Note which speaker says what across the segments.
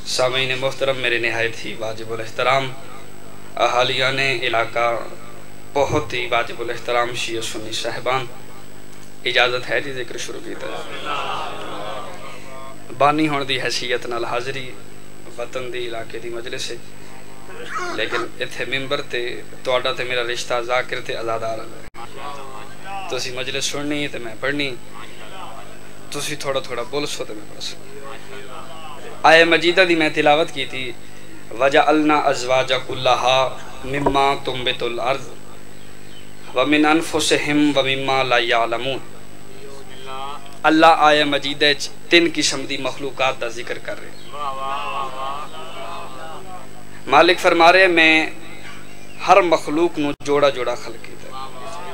Speaker 1: سامعین محترم، میرے نہایت ہی واجب الاحترام اہالیان علاقہ، بہت ہی واجب الاحترام شیعہ سنی صاحبان، اجازت ہے جی ذکر شروع کیتا ہے۔ بانی ہون دی حیثیت نال حاضری وطن دی علاقے دی مجلس ہے، لیکن اتھے ممبر تے توڑا تے میرا رشتہ ذاکر تے ازادار ہے، تو اسی مجلس سننی تے میں پڑھنی، تو اسی تھوڑا تھوڑا بول سو تے میں پڑھ سو۔ آیہ مجیدہ دی میں تلاوت کی تھی، وَجَعَلْنَا أَزْوَاجَ كُلَّهَا مِمَّا تُنبِتُ الْأَرْضُ وَمِنْ أَنفُسِهِمْ وَمِمَّا لَا يَعْلَمُونَ۔ اللہ آیہ مجیدہ تین قسم دی مخلوقات دا ذکر کر رہے ہیں۔ مالک فرما رہے میں ہر مخلوق نو جوڑا جوڑا خلق کیتا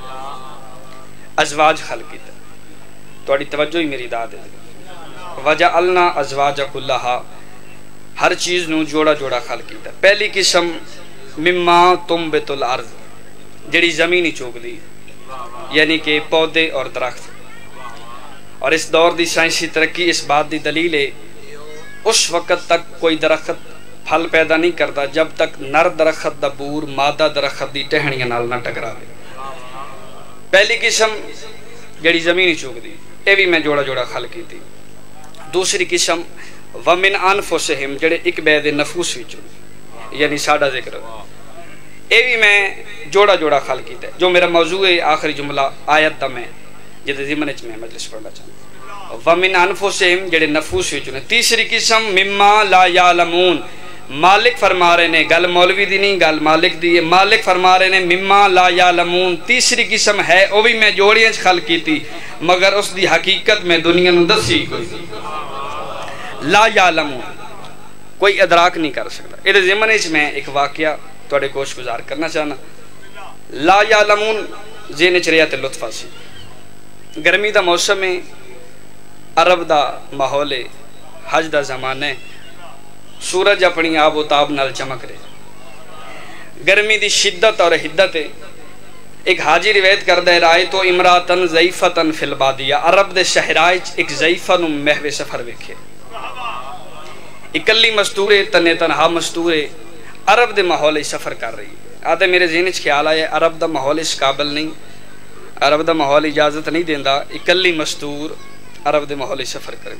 Speaker 1: ازواج خلق کیتا، توڑی توجہ ہی میری داد ہے۔ وَجَعَلْنَا أَزْوَاجَ كُلَّهَا، ہر چیز نو جوڑا جوڑا خلق کیتا۔ پہلی قسم مِمَّا تُنبِتُ الْأَرْضِ، جڑی زمینی چوک دی، یعنی کہ پودے اور درخت۔ اور اس دور دی سائنسی ترقی اس بات دی دلیل ہے، اس وقت تک کوئی درخت پھل پیدا نہیں کرتا جب تک نر درخت دا بور مادہ درخت دی ٹہنیاں نال نہ ٹکراوے۔ پہلی قسم جڑی زمینی چوک دی، اے بھی میں جوڑا جوڑا خلق کی تھی۔ دوسری قسم وَمِنْ أَنفُسِهِمْ، جڑے ایک بے دے نفوس وچوں، یعنی ساڑھا ذکر ہو، اے بھی میں جوڑا جوڑا خلق کیتا ہے۔ جو میرا موضوع ہے آخری جملہ آیت دا میں جدے ضمن میں مجلس پڑھنا چاہتا ہوں، وَمِنْ أَنفُسِهِمْ، جڑے نفوس وچوں۔ تیسری قسم مِمَّا لَا يَعْلَمُونَ، مالک فرما رہے نے، گل مولوی دی نہیں، گل مالک دی ہے۔ مالک فرما رہے نے مِمَّا لَا يَعْلَمُونَ، تیسری قسم ہے وہ بھی میں جوڑیاں خلق کی تھی، مگر اس دی حقیقت میں دنیا نو دسی کوئی لا یعلمون، کوئی ادراک نہیں کر سکتا۔ یہ ضمن میں ایک واقعہ توڑے کوش گزار کرنا چاہنا۔ لا یعلمون ذہن چ رہا تے لطف سی، گرمی دا موسم ہے، عرب دا ماحول ہے، حج دا زمانہ ہے، سورج اپنی آب و تاب نال چمک رہے، گرمی دی شدت اور حدت ہے۔ ایک حاجی روایت کردہ ہے، رائے تو امراتن ضعیفتن فی البادیہ، عرب دے شہرائچ ایک ضعیفہ نو محو سفر ویکھے، اکلی مستورے تنے تنہا مستورے، عرب دے ماحول سفر کر رہی ہے۔ آدھے میرے ذہن چ خیال آیا عرب دا ماحول اس قابل نہیں، عرب دا ماحول اجازت نہیں دیندا اکلی مستور عرب دے ماحول سفر کرے۔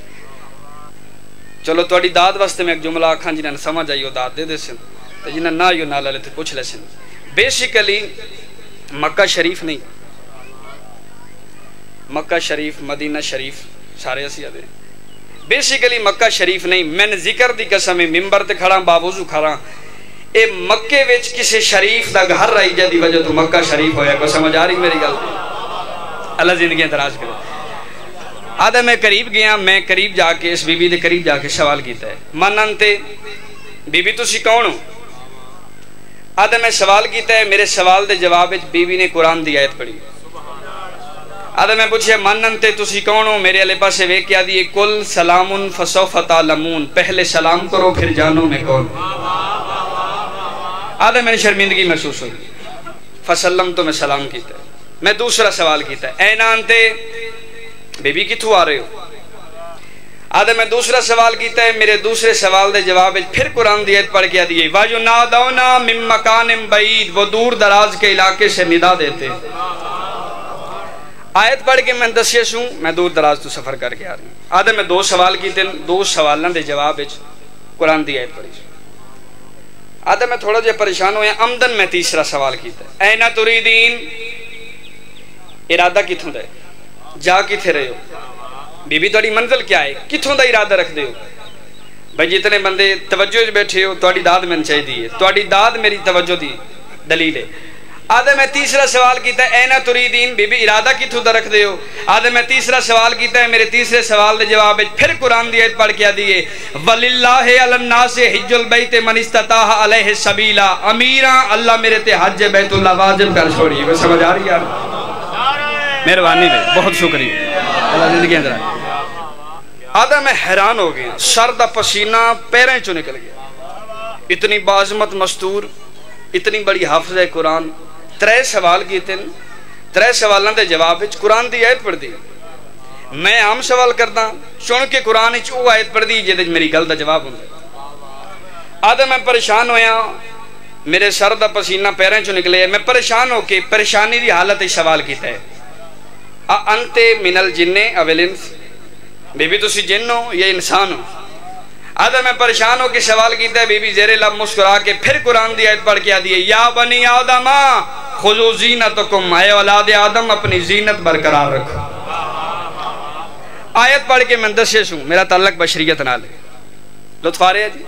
Speaker 1: چلو توڑی داد واسطے میں ایک جملہ آکھاں جنہاں سمجھ آئیو داد دے دے سن، جنہاں نہ آئیو نہ لے تے پوچھ لے سن۔ بیسیکلی مکہ شریف نہیں، مکہ شریف مدینہ شریف سارے اسی آدھے، بیسیکلی مکہ شریف نہیں۔ میں نے ذکر دی قسم ممبر تے کھڑا باوضو کھڑا، اے مکے وچ کسے شریف دا گھر رہی جا دی وجہ تو مکہ شریف ہویا، کوئی سمجھ آ رہی میری گل؟ اللہ زندگیاں دراز کرے۔ آدھا میں قریب گیا، میں قریب جا کے اس بی بی دے قریب جا کے سوال کیتا ہے، مانن تے بی بی تسی کون ہو؟ آدھا میں سوال کیتا ہے، میرے سوال دے جواب وچ بی بی نے قرآن دی آیت پڑھی۔ آدھا میں پوچھے مانن تے تسی کون ہو؟ میرے علیہ پاسے وے کیا دیئے، کل سلام فسوف تعلمون، پہلے سلام کرو پھر جانو میں کون۔ آدھا میں نے شرمندگی محسوس ہوئی، فسلم تو میں سلام کیتا ہے۔ میں دوسرا سوال کیتا ہے، این آنتے بی بی کتھو آ رہے ہو؟ آدھا میں دوسرا سوال کیتا ہے، میرے دوسرے سوال دے جواب پھر قرآن دی آیت پڑھ کے دیئے، وَيُنَادَوْنَا مِن مَّكَانٍ بَعِيدٍ، وہ دور دراز کے علاقے سے ندا دیتے۔ آیت پڑھ کے میں دسیے سوں میں دور دراز تو سفر کر کے آ رہی ہوں۔ آدھا میں دو سوال کیتے، دو سوالوں دے جواب قرآن دی آیت پڑھی۔ آدھا میں تھوڑا جے پریشان ہویا، عمدن میں تیسرا سوال کیتا ہے، اینا تریدین، ارادہ کتھوں دے، جا کتھے رہے ہو؟ بی بی توڑی منزل کیا ہے، کتھوں دا ارادہ رکھ دے ہو؟ بھائی جتنے بندے توجہ بیٹھے ہو، توڑی داد میں چاہی دی ہے، توڑی داد میری توجہ دی دلیل ہے۔ آدھے میں تیسرا سوال کیتا ہے، اینا تریدین، بی بی ارادہ کتھوں دا رکھ دے ہو؟ آدھے میں تیسرا سوال کیتا ہے، میرے تیسرے سوال دے جواب پھر قرآن دی آیت پڑھ کے دیئے، وَلِلَّهِ عَلَى النَّاسِ حِجُّ الْبَيْتِ مَنِ اسْتَطَاعَ عَلَيْهِ سَبِيلًا، امیراں اللہ میرے تے حج بیت اللہ واجب کر چھوڑی۔ وہ سمجھ آ رہی یار؟ مہربانی میں بہت شکریہ، اللہ زندگی اندر آدھا میں حیران ہو گیا، سر دا پسینہ پیریں چو نکل گیا، اتنی بعظمت مستور، اتنی بڑی حافظ قرآن، ترے سوال کیتے ہیں، ترے سوالوں دے جواب قرآن دی آیت پڑھ دی۔ میں عام سوال کرتا چون کے قرآن وہ آیت پڑھ دی جہاں میری گل دا جواب ہوتا ہے۔ آدھا میں پریشان ہویا میرے سر دا پسینہ پیریں چو نکلے میں پریشان ہو کے پریشانی دی حالت سوال کیتا ہے انتے من الجن اولنس بی بی تسی جن ہو یا انسان ہو آدھا میں پریشان ہو کے سوال کیتا ہے بی بی زیر لب مسکرا کے پھر قرآن دی آیت پڑھ کے آدھی ہے یا بنی آدم خذو زینتکم اے اولاد آدم اپنی زینت برقرار رکھو آیت پڑھ کے میں دسیس ہوں میرا تعلق بشریت نال ہے لطف آ رہے ہے جی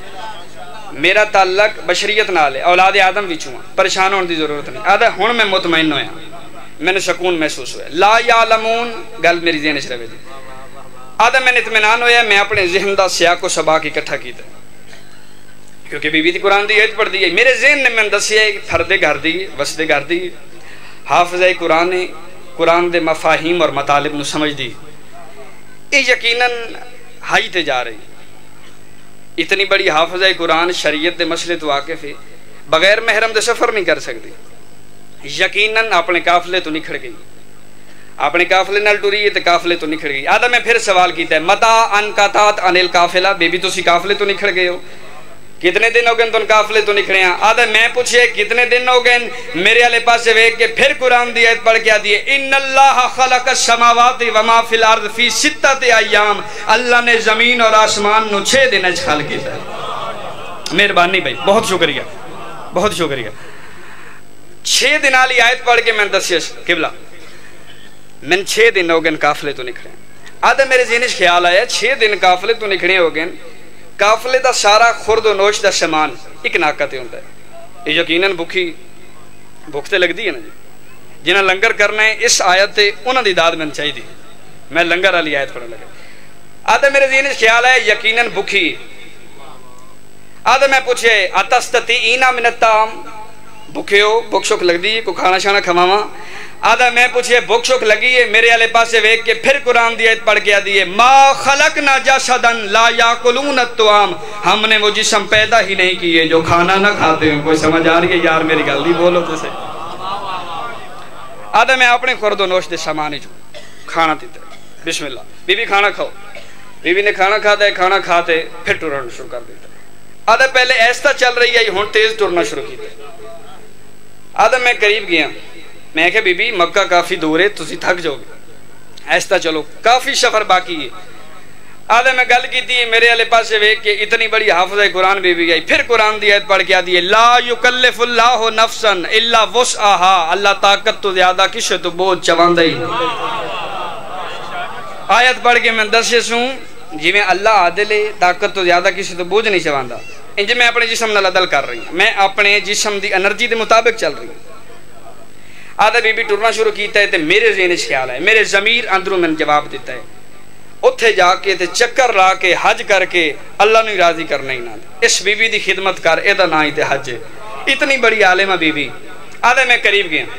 Speaker 1: میرا تعلق بشریت نال ہے اولاد آدم بھی چھوں پریشان ہونے دی ضرورت نہیں آدھا ہون میں مطمئن ہویا میں نے سکون محسوس ہوا لا یعلمون گل میری ذہن چ رہے جی آدھا میں نے اطمینان ہویا میں اپنے ذہن دا سیاق و سباق اکٹھا کیتا کیونکہ بی بی دی قرآن دی ایت پڑھ دی ہے میرے ذہن نے میں دسیا فرد گھر دی وسد گھر دی حافظ قرآن قرآن دے مفاہیم اور مطالب نو سمجھ دی یہ یقیناً ہائی تے جا رہی اتنی بڑی حافظ قرآن شریعت دے مسئلے تو واقف ہے بغیر محرم دے سفر نہیں کر سکتی یقیناً اپنے قافلے تو نکھڑ گئی اپنے قافلے نال ٹری ہے تے قافلے تو نکھڑ گئی آدھا میں پھر سوال کیتا ہے متا انقطعت عن القافلہ بی بی تسی قافلے تو نکھڑ گئے ہو کتنے دن ہو گئے تم قافلے تو نکھڑے ہیں آدھا میں پوچھے کتنے دن ہو گئے میرے والے پاس سے ویکھ کے پھر قرآن دی آیت پڑھ کے آدھی ہے ان اللہ خلق السماوات وما فی الارض فی ستۃ ایام اللہ نے زمین اور آسمان نو 6 دن وچ خلق کیتا ہے مہربانی بھائی بہت شکریہ بہت شکریہ 6 دن والی آیت پڑھ کے میں دسیس قبلہ میں 6 دن ہو گئے قافلے تو نکھڑے آدھا میرے ذہن وچ خیال آیا 6 دن قافلے تو نکھڑے ہو گئے قافلے دا سارا خورد و نوش دا سامان ایک ناکہ تے ہوندا ہے یہ یقیناً بھوک تے لگدی ہے نا جی جنہاں لنگر کرنا ہے اس آیت تے انہاں دی داد من چاہیے میں لنگر والی آیت پڑھن لگا آدھا میرے ذہن وچ خیال ہے یقیناً بھوکی آدھا میں پوچھے اتستطیعون من الطعام بھوکے ہو بھوک شوک لگدی ہے کو کھانا شانا کھواواں آدھا میں پوچھے بھوک شوک لگی ہے میرے والے پاسے ویکھ کے پھر قرآن دی آیت پڑھ کے آدھی ہے ما خلقنا جسدا لا یاکلون الطعام ہم نے وہ جسم پیدا ہی نہیں کیے جو کھانا نہ کھاتے ہیں کوئی سمجھ آ رہی ہے یار میری گل نہیں بولو تو صحیح آدھا میں اپنے خورد و نوش دے سامان جو کھانا دیتا ہے بسم اللہ بی بی کھانا کھاؤ بی بی نے کھانا کھاتا ہے کھانا کھاتے پھر ٹرنا شروع کر دیتا ہے آدھا پہلے ایسا چل رہی ہے ہن تیز ٹرنا شروع کیتا آدھا میں قریب گیا میں کہ بی بی مکہ کافی دور ہے تسی تھک جاؤ گے ایسا چلو کافی سفر باقی ہے آدھا میں گل کی تھی میرے والے پاسے ویکھ کے اتنی بڑی حافظ قرآن بی بی گئی پھر قرآن دی آیت پڑھ کے آدھی ہے لا یکلف اللہ نفسا الا وسعها اللہ طاقت تو زیادہ کسے تو بوجھ چواندا ہی آیت پڑھ کے میں دسیس ہوں جی میں اللہ عادل ہے طاقت تو زیادہ کسی تو بوجھ نہیں چواندا انج میں اپنے جسم نال عدل کر رہی ہوں میں اپنے جسم دی انرجی دے مطابق چل رہی ہوں آدھا بی بی ٹرنا شروع کیتا ہے تے میرے ذہن وچ خیال ہے میرے ضمیر اندروں میں جواب دیتا ہے اتھے جا کے تے چکر لا کے حج کر کے اللہ نو راضی کرنا ہی نہ اس بی بی دی خدمت کر اے دا نا ہی تے حج ہے اتنی بڑی عالمہ بی بی آدھا میں قریب گیا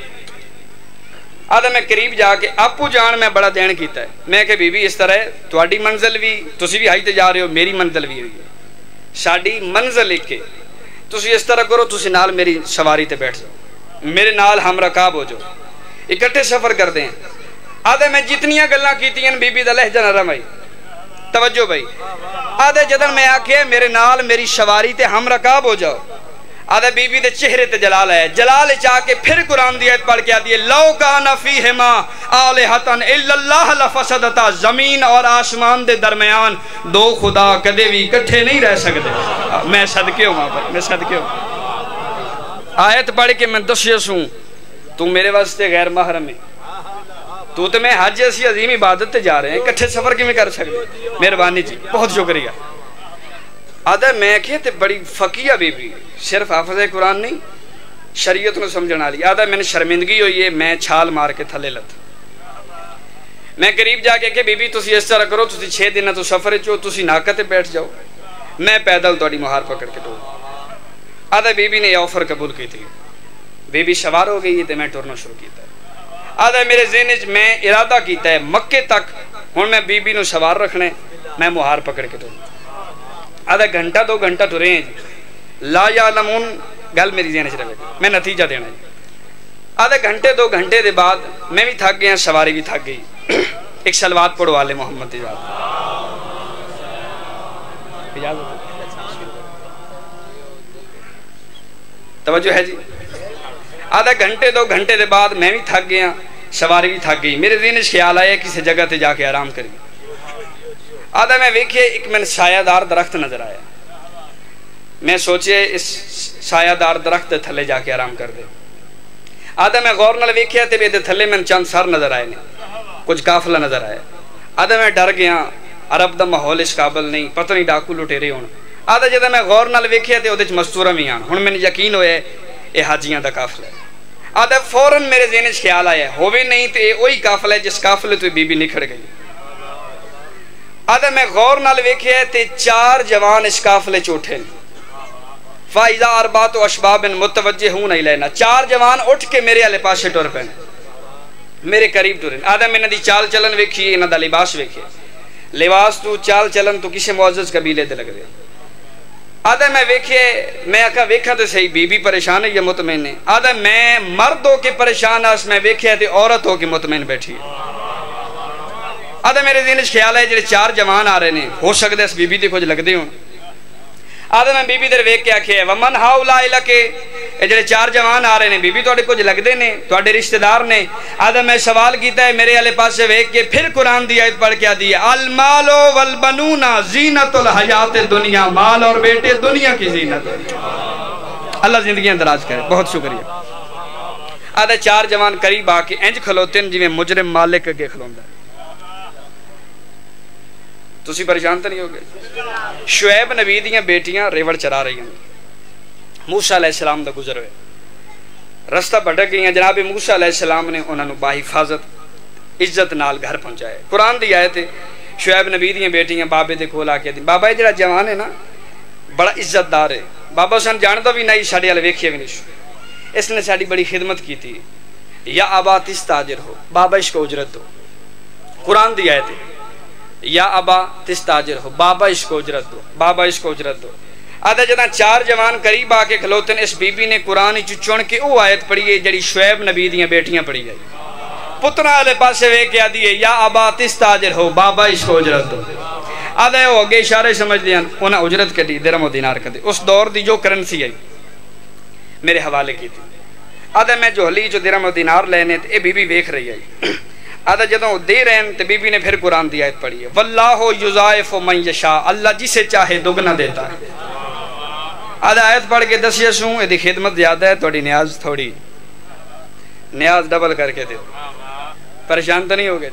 Speaker 1: آدھا میں قریب جا کے آپو جان میں بڑا دین کیتا ہے میں کہ بی بی اس طرح ہے تواڈی منزل بھی تسی بھی حج تے جا رہے ہو میری منزل بھی ہوئی ہے ساڈی منزل ایک ہے تسی اس طرح کرو تسی نال میری سواری تے بیٹھ جاؤ میرے نال ہم رکاب ہو جاؤ اکٹھے سفر کر دیں آدھے میں جتنیاں گلاں کیتیاں بی بی دا لہجہ نرم ہے توجہ بھائی آدھے جدن میں آکھے میرے نال میری سواری تے ہم رکاب ہو جاؤ آدھے بی بی دے چہرے تے جلال ہے جلال چاہ کے پھر قرآن دی آیت پڑھ کے آدھی ہے لو کان فیہما آلہۃ الا اللہ لفسدتا زمین اور آسمان دے درمیان دو خدا کدے بھی اکٹھے نہیں رہ سکتے میں صدقے ہوں میں صدقے ہوں آیت پڑھ کے میں دسیس ہوں تو میرے واسطے غیر محرم ہے تو تے میں حج ایسی عظیم عبادت تے جا رہے ہیں اکٹھے سفر کی میں کر سکتے مہربانی جی بہت شکریہ آدھا میں کہ تے بڑی فقیہ بی بی صرف حافظ قرآن نہیں شریعت نو سمجھنا لی آدھا میں نے شرمندگی ہوئی ہے میں چھال مار کے تھلے لت میں قریب جا کے کہ بی بی تسی اس طرح کرو تسی 6 دن تو سفر چو تسی ناکہ تے بیٹھ جاؤ میں پیدل توڑی مہار پکڑ کے ٹور آدھا بی بی نے یہ آفر قبول کی تھی بی بی سوار ہو گئی تے میں ٹورنا شروع کیتا ہے آدھا میرے ذہن میں ارادہ کیتا ہے مکے تک ہن میں بی بی نو سوار رکھنے میں مہار پکڑ کے ٹور آدھا گھنٹہ 2 گھنٹہ ٹرے ہیں جی لا یعلمون گل میری ذہن چ رہے میں نتیجہ دینا جی آدھے گھنٹے 2 گھنٹے دے بعد میں بھی تھک گیا سواری بھی تھک گئی ایک صلوات پڑھو آل محمد اجازت توجہ ہے جی. آدھا گھنٹے 2 گھنٹے دے بعد میں بھی تھک گیا, سواری بھی تھک گئی, میرے ذہن خیال آیا کسی جگہ تے جا کے آرام کری. آدھا میں ویکھے ایک میں سایہ دار درخت نظر آیا, میں سوچے اس سایہ دار درخت دے تھلے جا کے آرام کر دے. آدھا میں غور نال ویکھیا تے دے تھلے میں چند سر نظر آئے نے, کچھ قافلہ نظر آیا. آدھا میں ڈر گیا, عرب دا ماحول اس قابل نہیں, پتہ نہیں ڈاکو لٹیرے ہون. آدھا جدوں میں غور نال ویکھیا تے اودے وچ مستوراں وی آن, ہن مینوں یقین ہویا اے حاجیاں دا قافلہ ہے. آدھا فوراً میرے ذہن وچ خیال آیا ہووے نہیں تے اے وہی قافلہ ہے جس قافلے تو بی بی نکھڑ گئی. آدھا میں غور نال ویکھیا تے 4 جوان اس قافلے چ اٹھے نے. فائزہ اربعۃ اشباب متوجہون الینا, 4 جوان اٹھ کے میرے والے پاسے ٹر پے, میرے قریب ٹرے. آدھا میں انہاں دی چال چلن ویکھی, انہاں دا لباس ویکھیا, لباس تو چال چلن تو کسی معزز قبیلے دے لگ رہے. آدھا میں ویکھے, میں آکھا ویکھا تو صحیح بی بی پریشان ہے یا مطمئن ہے. آدھا میں مرد ہو کے پریشان آس, میں ویکھیا تے عورت ہو کے مطمئن بیٹھی ہے. آدھا میرے ذہن وچ خیال ہے جڑے 4 جوان آ رہے نے ہو سکدا اس بی بی دے کچھ لگدے ہون. آدھا میں بی بی در ویکھ کے آکھیا ومن ہاؤلاء لکے, اے جڑے 4 جوان آ رہے نے بی بی تواڈے کچھ لگدے نے, تواڈے رشتہ دار نے. آدھا میں سوال کیتا ہے میرے والے پاسے ویکھ کے, پھر قرآن دی آیت پڑھ کے آدھی ہے المال والبنون زینت الحیات دنیا, مال اور بیٹے دنیا کی زینت. اللہ زندگیاں دراز کرے, بہت شکریہ. آدھا 4 جوان قریب آ کے انج کھلوتے ہیں جویں مجرم مالک اگے کھلوندا ہے. تسی پریشان تو نہیں ہو گئے؟ شعیب نبی دیاں بیٹیاں ریوڑ چرا رہی ہیں, موسیٰ علیہ السلام دا گزر ہوئے, رستہ بھٹک گئی ہیں. جناب موسیٰ علیہ السلام نے انہوں نے باحفاظت عزت نال گھر پہنچائے. قرآن دی آیت ہے شعیب نبی دیاں بیٹیاں بابے دے کول آ کے دی, بابا یہ جڑا جوان ہے نا بڑا عزت دار ہے, بابا سن جاندا بھی نہیں, ساڈے والے ویکھیا بھی نہیں, اس نے ساڈی بڑی خدمت کی تھی. یا ابا تستاجر ہو, بابا اس کو اجرت دو. قرآن دی آیت ہے یا ابا تستاجر ہو, بابا اس کو اجرت دو, بابا اس کو اجرت دو. آدھا جداں 4 جوان قریب آ کے کھلوتے ہیں, اس بی بی نے قرآن چن کے او آیت پڑھی ہے جڑی شعیب نبی دیاں بیٹیاں پڑھی ہے. پترا والے پاسے ویکھ کے آدھی ہے یا ابا تستاجر ہو, بابا اس کو اجرت دو. آدھا ہو گئے اشارے سمجھ دیاں, انہاں اجرت کٹی درہم و دینار کدے, اس دور دی جو کرنسی آئی میرے حوالے کی تھی. آدھا میں جوہلی جو درہم و دینار لینے تے اے بی بی ویکھ رہی ہے. آدھا جدوں دے رہے ہیں تو بی بی نے پھر قرآن دی آیت پڑھی ہے واللہ یضاعف من یشاء, اللہ جسے چاہے دگنا دیتا ہے. آدھا آیت پڑھ کے دسیا سوں یہ خدمت زیادہ ہے, تھوڑی نیاز تھوڑی, نیاز ڈبل کر کے دے. پریشان تو نہیں ہو گئے؟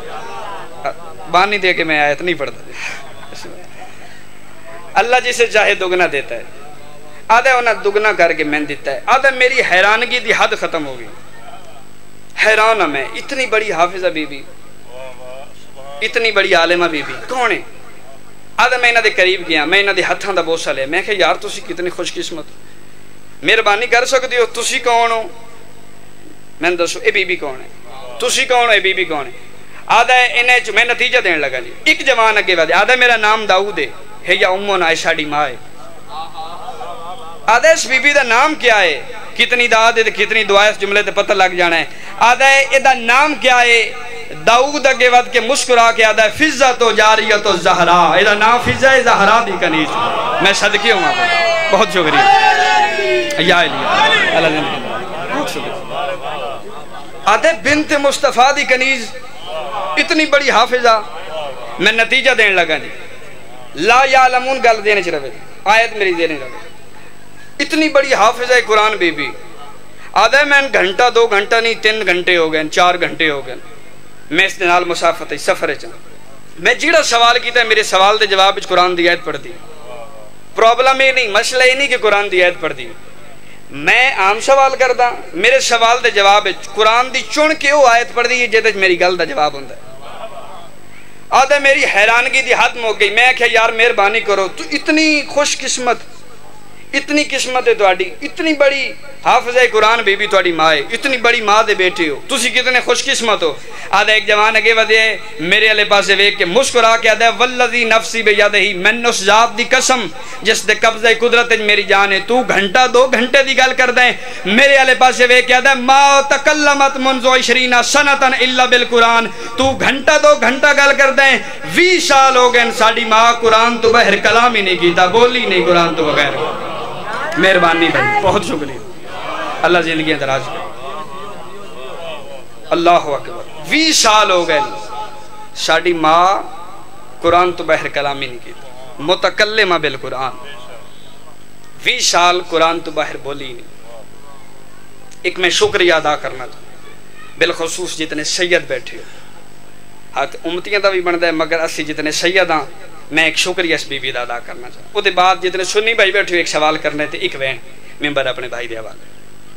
Speaker 1: بانی دے کے میں آیت نہیں پڑھتا. اللہ جسے چاہے دگنا دیتا ہے. آدھا انہیں دگنا کر کے میں دیتا ہے. آدھا میری حیرانگی دی حد ختم ہو گئی, حیران ہوں میں, اتنی بڑی حافظہ بی بی, اتنی بڑی عالمہ بی بی کون ہے؟ آدھا میں انہاں دے قریب گیا, میں انہاں دے ہتھاں دا بوسہ لیا, میں کہا یار تسی کتنی خوش قسمت, مہربانی کر سکتے ہو, تسی کون ہو؟ میں نے دسو اے بی بی کون ہے, تسی کون ہو, اے بی بی کون ہے؟ آدھا انہیں میں نتیجہ دین لگا جی. ایک جوان اگے ودے, آدھا میرا نام داؤد ہے یا امون عائشہ دی ماں ہے. آدھا اس بی بی دا نام کیا ہے, کتنی داد ہے کتنی دعا ہے, اس جملے تے پتہ لگ جانا ہے. آدھا ہے دا نام کیا ہے, داؤد اگے ود کے مسکرا کے آدھا ہے فضہ تو جاریت و زہرا, دا نام فضہ ہے زہرا دی کنیز. میں صدقی ہوں آپ, بہت شکریہ یا علیہ اللہ بہت شکریہ. آدھا بنت مصطفیٰ دی کنیز, اتنی بڑی حافظہ. میں نتیجہ دین لگا جی, لا یعلمون گل دینے چ رہے, آیت میری دینے رہے, اتنی بڑی حافظہ قرآن بی بی. آدھا میں گھنٹہ 2 گھنٹہ نہیں 3 گھنٹے ہو گئے, 4 گھنٹے ہو گئے, میں اس نال مسافت ہے سفر چ. میں جیڑا سوال کیتا ہے میرے سوال دے جواب وچ قرآن دی آیت پڑھ دی. پرابلم یہ نہیں, مسئلہ یہ نہیں کہ قرآن دی آیت پڑھ دی, میں عام سوال کردا, میرے سوال دے جواب وچ قرآن دی چن کے وہ آیت پڑھ دی جے میری گل دا جواب ہوندا ہے. آدھا میری حیرانگی دی حد مک گئی, میں کہا یار مہربانی کرو, تو اتنی خوش قسمت, اتنی قسمت ہے تواڈی, اتنی بڑی حافظہ قرآن بی بی تواڈی ماں ہے, اتنی بڑی ماں دے بیٹے ہو, تسی کتنے خوش قسمت ہو. آدھا ایک جوان اگے ودے, میرے والے پاسے ویکھ کے مسکرا کے آدھا والذی نفسی بیدہ, میں اس ذات دی قسم جس دے قبضہ قدرت میری جان ہے, تو گھنٹہ 2 گھنٹے دی گل کر دیں. میرے والے پاسے ویکھ کے آدھا ما تکلمت منذ 20 سنۃ الا بالقرآن, تو گھنٹہ 2 گھنٹہ گل کر دیں, 20 سال ہو گئے ساڈی ماں قرآن تو بغیر کلام ہی نہیں کیتا, بولی نہیں قرآن تو بغیر. مہربانی بھائی بہت شکریہ اللہ زندگیاں دراز کرے اللہ اکبر 20 سال ہو گئے ساڑی ماں قرآن تو بہر کلامی نہیں کی متکلمہ بالقرآن 20 سال قرآن تو باہر بولی نہیں ایک میں شکریہ ادا کرنا چاہتا بالخصوص جتنے سید بیٹھے ہو ہاتھ امتیاں دا بھی بندہ ہے مگر اسی جتنے سید ہاں میں ایک شکریہ اس بی بی دا ادا کرنا چاہتا وہ دے بعد جتنے سنی بھائی بیٹھے ہو ایک سوال کرنے تھے ایک وین ممبر اپنے بھائی دے حوالے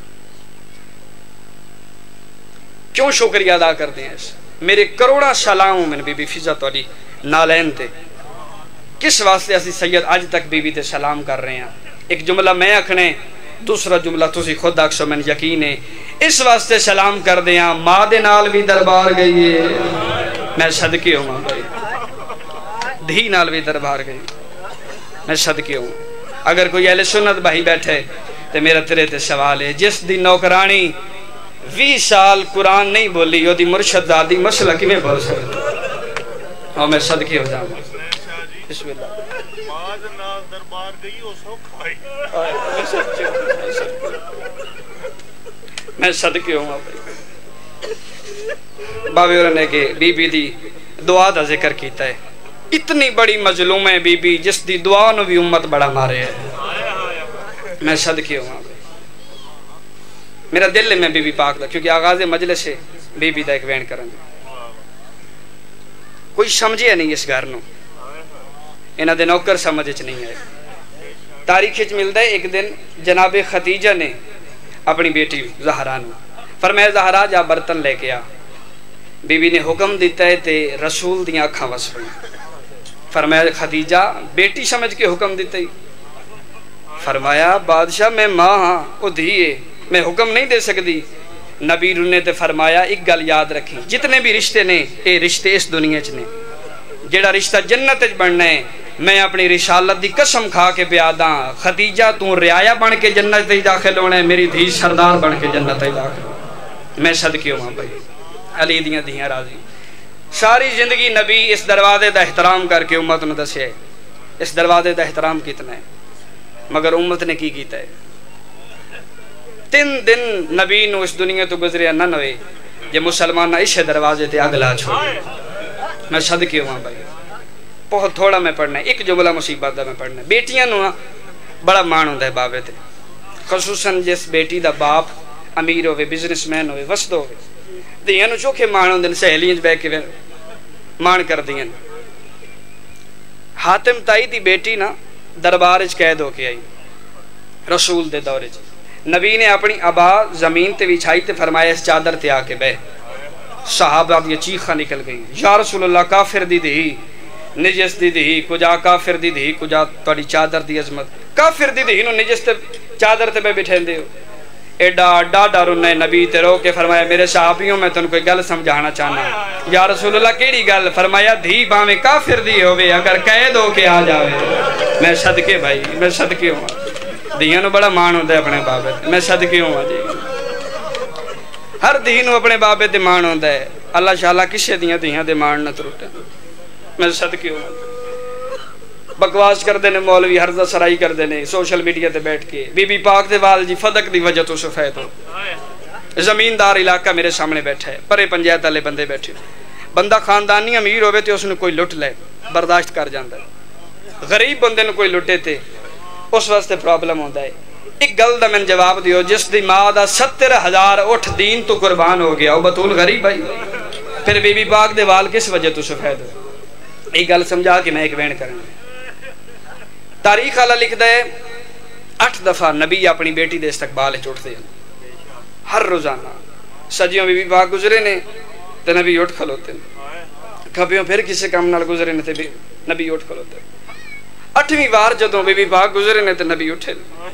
Speaker 1: کیوں شکریہ ادا کرتے ہیں اس میرے کروڑا سلام میں بی بی فضا توڑی نالین تھے کس واسطے اسی سید آج تک بی بی تے سلام کر رہے ہیں ایک جملہ میں اکھنے دوسرا جملہ تسی خود آکسو میں یقین ہے اس واسطے سلام کر دیا ماں دے نال بھی دربار گئی ہے میں صدقے ہوں بھائی دھی نال بھی دربار گئی میں صدقے ہوں اگر کوئی اہل سنت بھائی بیٹھے تو میرا تیرے تے سوال ہے جس دی نوکرانی 20 سال قرآن نہیں بولی وہ دی مرشد دادی مسئلہ کی میں بول سکتا اور میں صدقے ہو جاؤں بسم اللہ ماں دے نال دربار گئی وہ سو کھائی میں صدقے ہوں بابے اور نے کہ بی بی دی دعا دا ذکر کیتا ہے اتنی بڑی مظلوم ہے بی بی جس دی دعا نو بھی امت بڑا مارے ہے میں صدقے ہوں میرا دل ہے میں بی بی پاک دا کیونکہ آغاز مجلس ہے بی بی دا ایک وین کرن کوئی سمجھے نہیں اس گھر نو انہاں دے نوکر سمجھے نہیں ہے تاریخ وچ ملدا ہے ایک دن جناب خدیجہ نے اپنی بیٹی زہرا نو فرمایا زہرا جا برتن لے کے آ بی بی نے حکم دیتا ہے تے رسول دیاں اکھاں وس پئی فرمایا خدیجہ بیٹی سمجھ کے حکم دیتا ہی فرمایا بادشاہ میں ماں ہاں او دھیے میں حکم نہیں دے سکتی نبی نے تے فرمایا ایک گل یاد رکھی جتنے بھی رشتے نے اے رشتے اس دنیا چ نے جیڑا رشتہ جنت وچ بننا ہے میں اپنی رسالت دی قسم کھا کے بیاداں خدیجہ تو رعایا بن کے جنت وچ داخل ہونا ہے میری دھی سردار بن کے جنت وچ داخل میں صدقے ہوں بھائی علی دیاں دھیاں راضی ساری زندگی نبی اس دروازے دا احترام کر کے امت نے دسیا ہے اس دروازے دا احترام کتنا ہے مگر امت نے کی کیتا ہے 3 دن نبی نو اس دنیا تو گزریا نہ ہوئے جے مسلمان نہ اس دروازے تے اگلا چھوڑے میں صدقے ہوں بھائی بہت تھوڑا میں پڑھنا ہے ایک جملہ مصیبت دا میں پڑھنا ہے بیٹیاں نو بڑا مان ہوندا ہے بابے تے خصوصاً جس بیٹی دا باپ امیر ہوئے بزنس مین ہوئے وسط ہوئے دیاں نو چوکھے مان ہوندے سہیلیاں وچ بیٹھ کے مان کر دیاں حاتم تائی دی بیٹی نا دربار وچ قید ہو کے آئی رسول دے دور وچ نبی نے اپنی ابا زمین تے بچھائی تے فرمایا اس چادر تے آ کے بہ صحابہ دی چیخاں نکل گئی یا رسول اللہ کافر دی دھی نجس دی دھی کجا کافر دی دھی کجا تہاڈی چادر دی عظمت کافر دی دھی نو نجس تے چادر تے بیٹھیندے ہو ایڈا ڈاڈا رونا نبی تے رو کے فرمایا میرے صحابیوں میں تن کوئی گل سمجھانا چاہنا یا رسول اللہ کیڑی گل فرمایا دھی باویں کافر دی ہوے اگر قید ہو کے آ جاوے میں صدقے بھائی میں صدقے ہوں دھیاں نو بڑا مان ہوندا ہے اپنے بابے میں صدقے ہوں جی ہر دھی نو اپنے بابے تے مان ہوندا ہے اللہ شاءاللہ کسے دیاں دھیاں دے مان نہ ترٹے میں صدقے ہوں بکواس کر دینے مولوی حرزہ سرائی کر دینے سوشل میڈیا تے بیٹھ کے بی بی پاک دے وال جی فدق دی وجہ تو سفید ہو زمیندار علاقہ میرے سامنے بیٹھا ہے پرے پنجایت والے بندے بیٹھے بندہ خاندانی امیر ہوئے تے اس نے کوئی لٹ لے برداشت کر جاندا ہے غریب بندے نے کوئی لٹے تے اس واسطے پرابلم ہوندا ہے ایک گل دا میں جواب دیو جس دی ماں دا 70,000 اٹھ دین تو قربان ہو گیا وہ بطول غریب بھائی پھر بی بی پاک دے وال کس وجہ تو سفید ہو ایک گل سمجھا کے میں ایک وین کروں تاریخ والا لکھدا ہے 8 دفعہ نبی اپنی بیٹی دے استقبال اٹھتے ہیں ہر روزانہ سجیوں بی بی پاک گزرے نے تے نبی اٹھ کھلوتے ہیں کھبیوں پھر کسی کام نال گزرے نے تے نبی اٹھ کھلوتے ہیں 8ویں بار جدوں بی بی پاک گزرے نے تے نبی اٹھے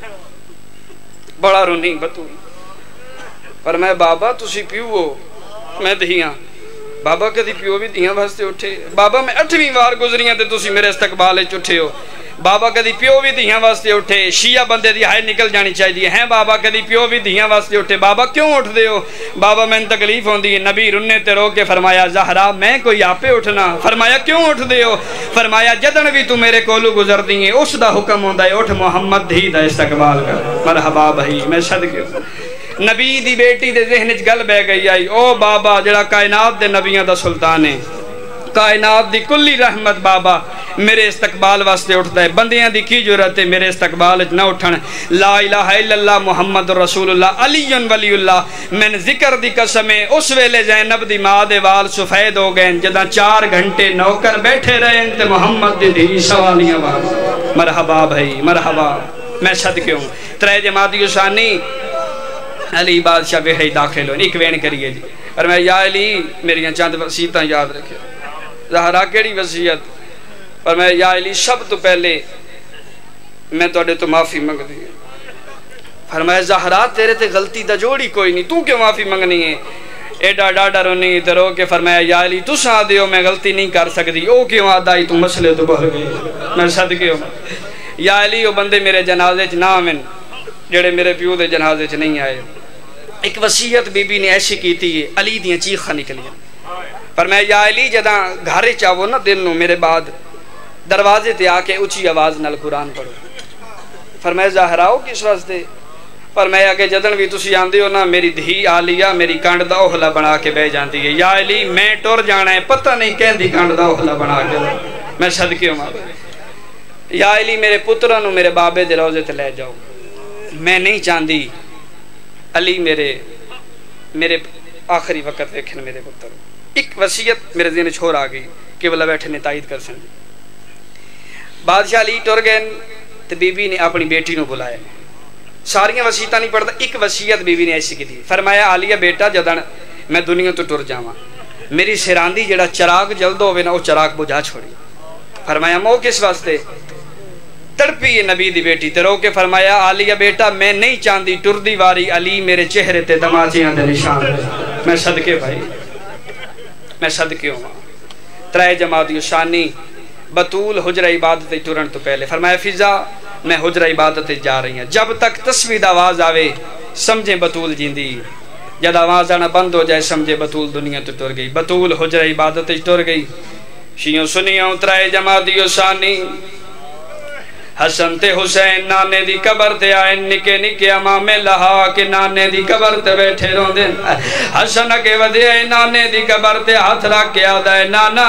Speaker 1: بڑا رونی بطول پر میں بابا تسی پیو ہو میں دھیاں بابا کدی پیو بھی دھیاں واسطے اٹھے بابا میں 8ویں بار گزریاں تے تسی میرے استقبال وچ اٹھے ہو بابا کدی پیو بھی دھیاں واسطے اٹھے شیعہ بندے دی ہائے نکل جانی چاہیے ہیں بابا کدی پیو بھی دھیاں واسطے اٹھے بابا کیوں اٹھ دے ہو بابا میں تکلیف ہوندی ہے نبی رنے تے رو کے فرمایا زہرا میں کوئی آپے اٹھنا فرمایا کیوں اٹھ دے ہو فرمایا جدن بھی تو میرے کولو گزر دیئے اس دا حکم ہوندہ ہے اٹھ محمد دھی دا استقبال کر مرحبا بھائی میں صدقے نبی دی بیٹی دے ذہنچ گل بے گئی آئی او بابا جڑا کائنات دے نبیاں دا سلطان ہے کائنات دی کلی رحمت بابا میرے استقبال واسطے اٹھتا ہے بندیاں دی کی جرت ہے میرے استقبال نہ اٹھن لا الہ الا اللہ محمد رسول اللہ علی ولی اللہ من ذکر دی قسمیں اس ویلے زینب دی ماں دے وال سفید ہو گئے جدہ 4 گھنٹے نوکر بیٹھے رہے تے محمد دی دھی سوالیاں وال مرحبا بھائی مرحبا میں صدقے ہوں 3 جمادی ثانی علی بادشاہ بہڑی داخل ہو ایک وین کریے جی اور میں یا علی میری چند وصیتاں یاد رکھے زہرا کیڑی وصیت اور میں یا علی سب تو پہلے میں توڑے تو معافی منگ دی فرمایا زہرا تیرے تے غلطی دا جوڑی کوئی نہیں تو کیوں معافی منگنی ہے ایڈا ڈاڈا رونی درو کے فرمایا یا علی تو سا دیو میں غلطی نہیں کر سکتی او کیوں آدائی تو مسئلے تو بہر گئی میں صدقے ہوں یا علی وہ بندے میرے جنازے چ نہ آمن جڑے میرے پیو دے جنازے چ نہیں آئے ایک وصیت بی بی نے ایسی کی تھی علی دیاں چیخاں نکلیاں پر میں یا علی جداں گھارے چاہو نا دن نو میرے بعد دروازے تے آکے اچھی آواز نال قرآن پڑھو فرمایا زہراؤ کس واسطے فرمایا کہ جدن بھی تسی آندے ہو نا میری دھی آلیہ میری کانڈ دا اوہلا بنا کے بے جاندی ہے یا علی میں ٹور جانا ہے پتہ نہیں کہن دی کانڈ دا اوہلا بنا کے میں صدقے ہوں یا علی میرے پترانو میرے بابے دے روزے تے لے جاؤ میں نہیں چاندی علی میرے آخری وقت ویکھن میرے پتر ایک وصیت میرے ذہن چھوڑ آ گئی کہ بلا بیٹھے نے تائید کر سن بادشاہ علی ٹر گئے تو بی بی نے اپنی بیٹی نو بلایا ساریاں وصیتاں نہیں پڑھتا ایک وصیت بی بی نے ایسی کی تھی فرمایا عالیہ بیٹا جدن میں دنیا تو ٹر جاواں میری سراندی جڑا چراغ جلد ہوئے نا وہ چراغ بجھا چھوڑی فرمایا مو کس واسطے تڑپی یہ نبی دی بیٹی تے رو کے فرمایا عالیہ بیٹا میں نہیں چاندی ٹر دی واری علی میرے چہرے تے دماغیاں دے نشان میں صدقے بھائی میں صدقے ہوں 3 جمادی ثانی بطول حجرہ عبادت ٹرن تو پہلے فرمایا فضا میں حجرہ عبادت جا رہی ہیں جب تک تصوید آواز آوے سمجھیں بطول جیندی جد آواز آنا بند ہو جائے سمجھے بطول دنیا تو ٹر گئی بطول حجرہ عبادت ٹر گئی شیوں سنیوں 3 جمادی ثانی حسن تے حسین نانے دی قبر تے آئے نکے نکے امام لہا کے نانے دی قبر تے بیٹھے رون دن حسن اگے ودے آئے نانے دی قبر تے ہاتھ رکھ کے آدھائے نانا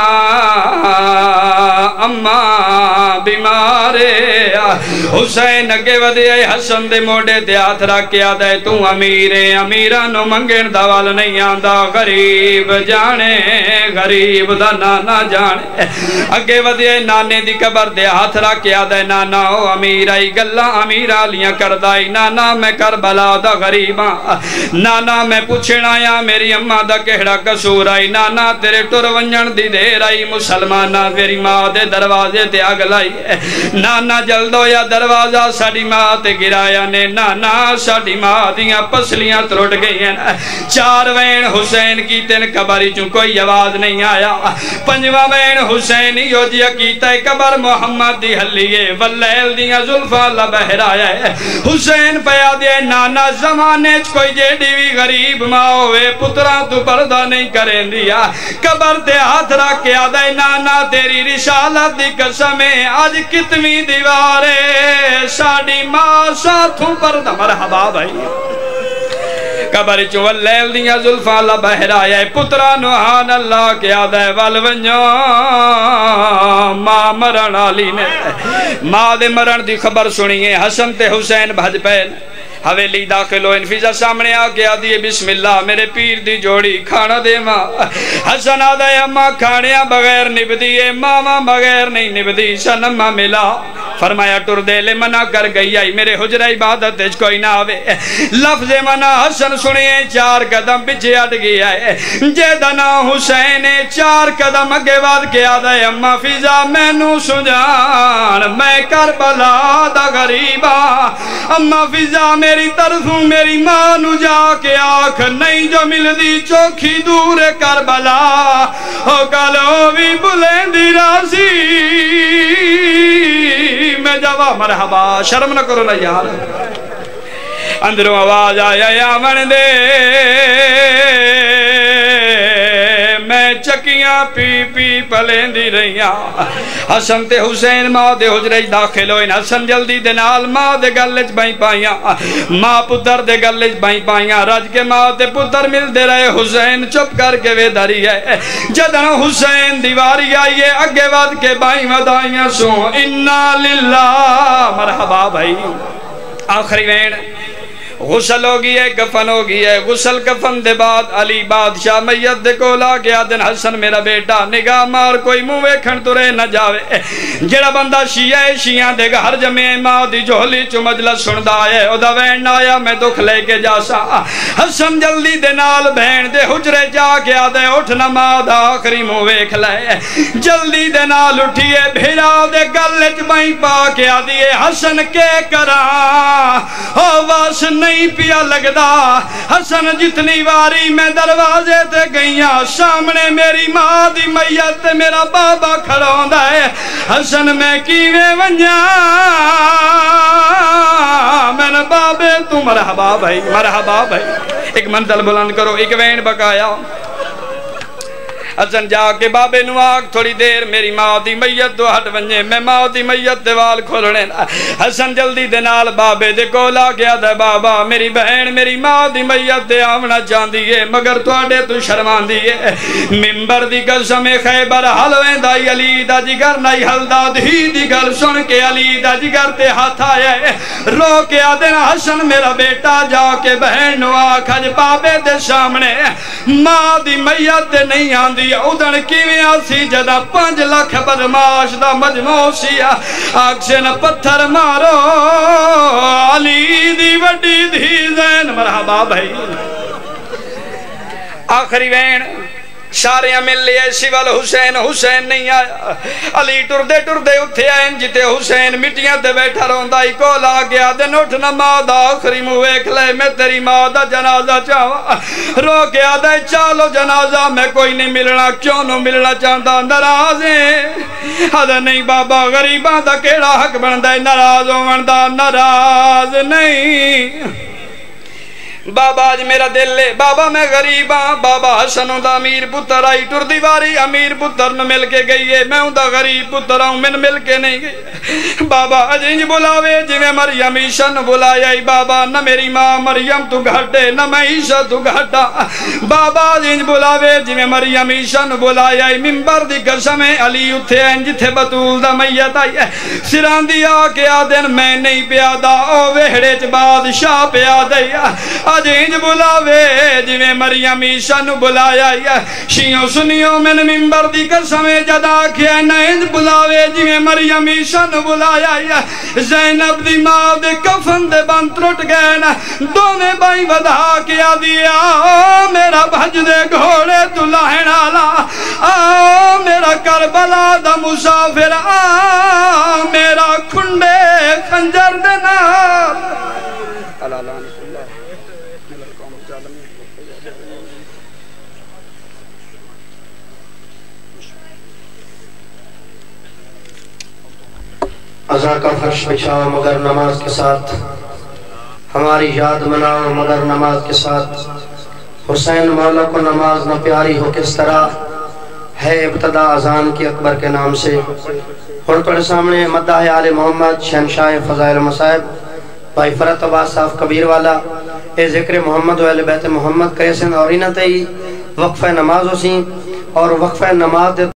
Speaker 1: اماں بیمارے حسین اگے ودے آئے حسن دے موڑے تے ہاتھ رکھ کے آدھائے تو امیرے امیرانو منگن دوال نہیں آندہ غریب جانے غریب دا نانا جانے اگے ودے آئے نانے دی قبر تے ہاتھ رکھ کے آدھائے نانا او امیر آئی گلہ امیر آلیاں کردائی نانا میں کربلا دا غریباں نانا میں پوچھنا یا میری اممہ دا کہڑا قصور آئی نانا تیرے ٹر ونجن دی دیر آئی مسلمانہ میری ماں دے دروازے تے اگلائی نانا جلدو یا دروازہ ساڑی ماں تے گرایا نے نانا ساڑی ماں دیاں پسلیاں تروٹ گئی ہیں 4 وین حسین کی تین قبری چون کوئی آواز نہیں آیا 5واں وین حسین یو جیا کیتا ہے قبر محمد دی حلیے واللیل دیاں ظلفہ لبہر آیا ہے حسین پیا دے نانا زمانے کوئی جیڑی بھی غریب ماں ہوئے پتران تو پردہ نہیں کریں دیا قبر تے ہاتھ رکھ کے آدھے نانا تیری رسالت دی قسمیں آج کتنی دیوارے ساڑی ماں ساتھوں پردہ مرحبا بھائی قبر چو واللیل دیاں ظلفہ لبہر آیا ہے پتران وحان اللہ کے آدھے والونجو ماں مرن آلی نے ماں دے مرن دی خبر سنیے حسن تے حسین بھج پہن حویلی داخل ہو انفیزہ سامنے آگے آدھیے بسم اللہ میرے پیر دی جوڑی کھانا دے ماں حسن آدھے اممہ کھانیاں بغیر نبدیے ماما بغیر نہیں نبدی سنمہ ملا فرمایا ٹر دے لے منع کر گئی آئی میرے حجرہ عبادت کوئی نہ آوے لفظ منع حسن سنیے 4 قدم پیچھے ہٹ گیا ہے جیدہ نا حسین 4 قدم اگے واد کے آدھا ہے اماں فضا میں نو سجان میں کربلا دا غریبا اماں فضا میری طرفوں میری ماں نو جا کے آنکھ نہیں جو مل دی چوکھی دور کربلا ہو کالو بھی بلندی راضی میں جواب مرحبا شرم نہ کرو نا یار اندروں آواز آیا یا من دے میں چکیاں پی پی پلیں دی رہیاں حسن تے حسین ماں دے حجرے داخل ہوئے حسن جلدی دے نال ماں دے گلج بائیں پائیاں ماں پتر دے گلج بائیں پائیاں رج کے ماں دے پتر مل دے رہے حسین چپ کر کے وے داری ہے جدن حسین دیواری آئیے اگے واد کے بائیں ودائیاں سو انا للہ مرحبا بھائی آخری وین غسل ہو گئی ہے کفن ہو گئی ہے غسل کفن دے بعد علی بادشاہ میت دے کو لا گیا دن حسن میرا بیٹا نگاہ مار کوئی منہ ویکھن ترے نہ جاوے جڑا بندہ شیعہ دے گا ہر جمعے ماں دی جوہلی چو مجلس سندا ہے او دا وین آیا میں دکھ لے کے جا سا حسن جلدی دے نال بہن دے حجرے جا کے آدھے اٹھ نہ ماں دا آخری منہ ویکھ لے جلدی دے نال اٹھیے بھیرا دے گلچ بائیں پا کے آدھیے حسن کے کرا ہو واس نہیں پیا لگدا حسن جتنی واری میں دروازے تے گئیاں سامنے میری ماں دی میت میرا بابا کھڑا ہوندا ہے حسن میں کیویں ونجاں میں نے بابے تو مرحبا بھائی ایک منزل بلند کرو ایک وین بکایا حسن جا کے بابے نو آگ تھوڑی دیر میری ماں دی میت دو ہٹ ونجے میں ماں دی میت دے وال کھولنے حسن جلدی دے نال بابے دے کولا گیا دے بابا میری بہن میری ماں دی میت دے آمنا چاندی ہے مگر توڑے تو شرمان دی ہے ممبر دی قسم خیبر حلویں دائی علی دا جگر نائی حلداد ہی دی گر سن کے علی دا جگر تے ہاتھ آیا ہے رو کے آدھنا حسن میرا بیٹا جا کے بہن نو آگ حج بابے دے سامنے ماں دی میت دے نہیں آندی ادھن کیویں آسی جدہ 5 لاکھ بدماش دا مجموع سیا آگ سے نہ پتھر مارو علی دی وڈی دھی زین مرحبا بھائی آخری وین ساریاں مل لیے سوال حسین نہیں آیا علی ٹر دے اتھے آئیں جتے حسین مٹیاں دے بیٹھا روندائی کو لا گیا دن اٹھنا ماں دا آخری مویک لے میں تیری ماں دا جنازہ چاہوا رو گیا دے چالو جنازہ میں کوئی نہیں ملنا کیوں نو ملنا چاہتا نرازیں حد نہیں بابا غریباں دا کیڑا حق بندہ نراز ہو بندہ نراز نہیں بابا آج میرا دل لے بابا میں غریب ہاں بابا حسنوں دا امیر پتر آئی ٹر دیواری امیر پتر نو مل کے گئی ہے میں ہوں دا غریب پتر ہوں من مل کے نہیں گئی بابا اجنج بلاوے جی میں مریم عیشہ نو بلایا بابا نہ میری ماں مریم تو گھٹے نہ میں عیشہ تو گھٹا بابا اجنج بلاوے جی میں مریم عیشہ نو بلایا ممبر دی قسم علی اتھے جتھے بطول دا میت آئی ہے سران دیا کہ آدن میں نہیں پیادا او ویڑے چ بادشاہ پیادئی جینج بلاوے جی میں مریم عیشہ نو بلایا شیعوں سنیوں میں ممبر دی قسم جدا کیا نینج بلاوے جی میں مریم عیشہ نو بلایا زینب دی ماں دے کفن دے بند ترٹ گئے دونے بائی ودا کیا دیا میرا بھج دے گھوڑے تو لاہن آلا میرا کربلا دا مسافر میرا کھنڈے خنجر دے نال
Speaker 2: ازاں کا فرش بچھاؤ مگر نماز کے ساتھ ہماری یاد مناؤ مگر نماز کے ساتھ حسین مولا کو نماز نہ پیاری ہو کس طرح ہے ابتدا اذان کی اکبر کے نام سے اور تھوڑے سامنے مداح آل محمد شہنشاہ فضائل مصائب بھائی فرت عباس صاحب کبیر والا اے ذکر محمد و اہل بیت محمد کیسن اور انہتے ہی وقفہ نماز ہو سی اور وقفہ نماز